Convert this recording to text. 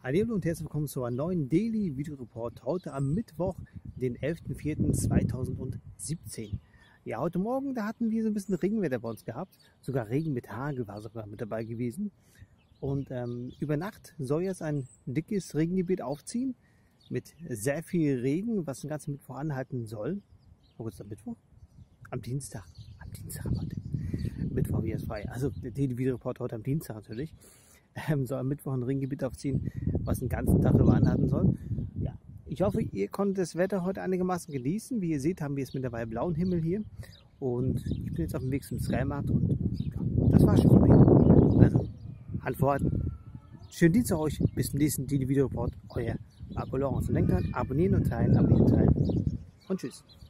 Hallo und herzlich willkommen zu einem neuen Daily Video Report. Heute am Mittwoch, den 11.04.2017. Ja, heute Morgen, da hatten wir so ein bisschen Regenwetter bei uns gehabt. Sogar Regen mit Hagel war sogar mit dabei gewesen. Und über Nacht soll jetzt ein dickes Regengebiet aufziehen mit sehr viel Regen, was den ganzen Mittwoch anhalten soll. Wo ist der Mittwoch? Am Dienstag. Am Dienstag heute. Mittwoch wieder frei. Also der Daily Video Report heute am Dienstag natürlich. Soll am Mittwoch ein Regengebiet aufziehen, was den ganzen Tag über anhalten soll. Ja, ich hoffe, ihr konntet das Wetter heute einigermaßen genießen. Wie ihr seht, haben wir es mittlerweile blauen Himmel hier. Und ich bin jetzt auf dem Weg zum Skymarkt und ja, das war's schon von mir. Also, Hand vorhalten. Schönen Dienstag euch. Bis zum nächsten Daily Video Report. Euer Marco Lorenz. Und denkt dran, abonnieren und teilen und tschüss.